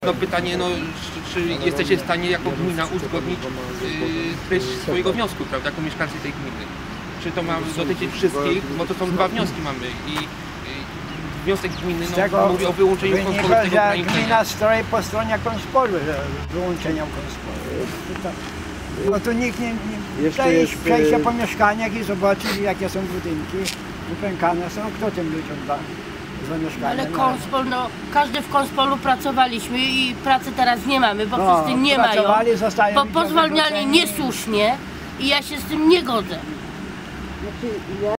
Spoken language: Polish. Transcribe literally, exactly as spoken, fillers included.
No pytanie, no, czy, czy jesteście w stanie jako gmina uzgodnić yy, treść swojego wniosku, prawda, jako mieszkańcy tej gminy? Czy to ma dotyczyć wszystkich, bo to są dwa wnioski mamy i yy, wniosek gminy no, tego mówi o wyłączeniu Konsporu z tego ograniczenia. Gmina stoi po stronie Konsporu, że wyłączenia Konsporu. Bo tu nikt nie, nie przejść, przejść się po mieszkaniach i zobaczyć, jakie są budynki, wypękane są, kto tym ludziom da za mieszkanie. Ale Konspol, no każdy w Konspolu pracowaliśmy i pracy teraz nie mamy, bo No, wszyscy nie mają, zostają bo pozwalniali niesłusznie i ja się z tym nie godzę.